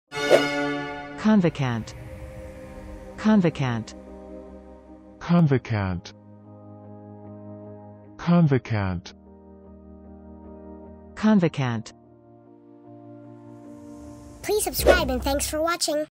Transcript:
Convocant. Convocant. convocant, convocant, Convocant. Please subscribe and thanks for watching.